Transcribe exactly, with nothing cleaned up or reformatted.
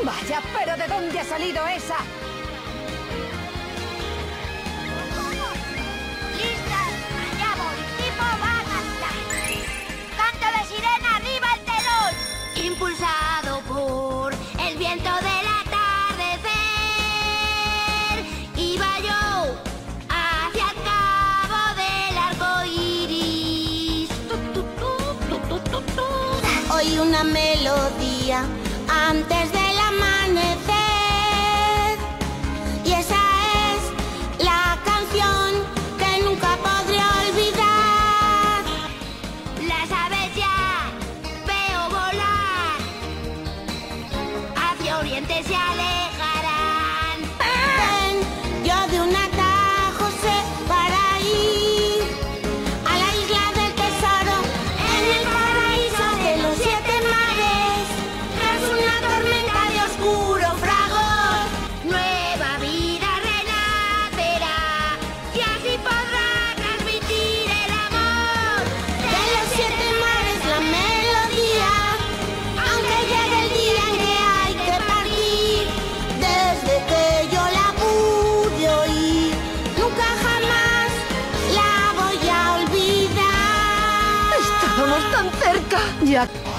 Vaya, pero ¿de dónde ha salido esa? ¡Listas! ¡Allá voy! ¡Tipo va a cantar! ¡Canto de sirena, arriba el telón! Impulsado por el viento del atardecer, iba yo hacia el cabo del arco iris. Tu, tu, tu, tu, tu, tu, tu. Oí una melodía antes del amanecer, y esa es la canción que nunca podré olvidar. Las aves ya veo volar, hacia oriente se alejarán. Ven, yo de un atajo sé para ir a la isla del tesoro, en el paraíso de los siete mares. Tras una tormenta de oscuro fragor, nueva vida renacerá, y así podrá transmitir el amor de los siete mares, la melodía. Aunque llegue el día en que hay que partir, desde que yo la pude oír, nunca jamás la voy a olvidar. Estábamos tan cerca. Ya